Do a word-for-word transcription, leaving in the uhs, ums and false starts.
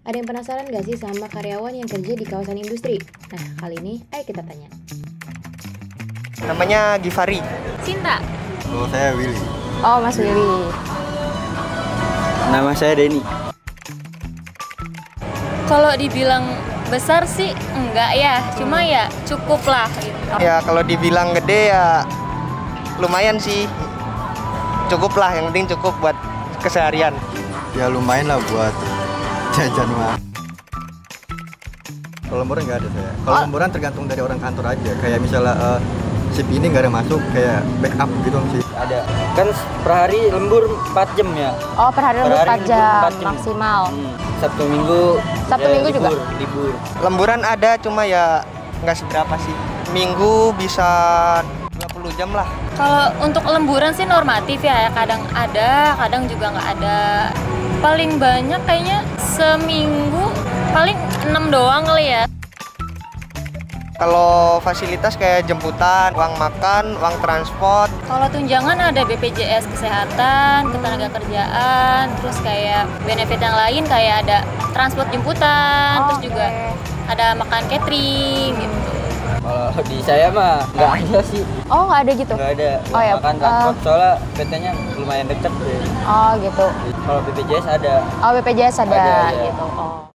Ada yang penasaran gak sih sama karyawan yang kerja di kawasan industri? Nah, kali ini ayo kita tanya. Namanya Givari. Sinta. Oh, saya Willy. Oh, Mas Willy. Nama saya Denny. Kalau dibilang besar sih enggak ya, cuma ya cukup lah gitu. Ya kalau dibilang gede ya lumayan sih. Cukup lah, yang penting cukup buat keseharian. Ya lumayan lah buat jajan mah. Kalau lemburan nggak ada saya. Kalau Oh. lemburan tergantung dari orang kantor aja. Kayak misalnya uh, shift ini nggak ada masuk, kayak backup gitu sih. Ada. Kan per hari lembur empat jam ya. Oh, per hari Per lembur hari empat lembur jam empat jam. maksimal. Hmm. Sabtu Minggu. Sabtu Minggu juga? libur, Libur. Lemburan ada cuma ya nggak seberapa sih. Minggu bisa dua puluh jam lah. Kalau untuk lemburan sih normatif ya, kadang ada, kadang juga nggak ada. Paling banyak kayaknya seminggu paling enam doang kali ya. Kalau fasilitas kayak jemputan, uang makan, uang transport. Kalau tunjangan ada B P J S kesehatan, ketenaga kerjaan, terus kayak benefit yang lain kayak ada transport jemputan, Oh, terus juga ada makan catering gitu. Kalau di saya mah nggak ada sih. Oh, nggak ada gitu? Nggak ada. Oh, ya, Makan eh. transport soalnya P T-nya lumayan deket deh. Oh, gitu. Kalau B P J S ada. Oh, B P J S ada, Ada, ya. gitu. Oh.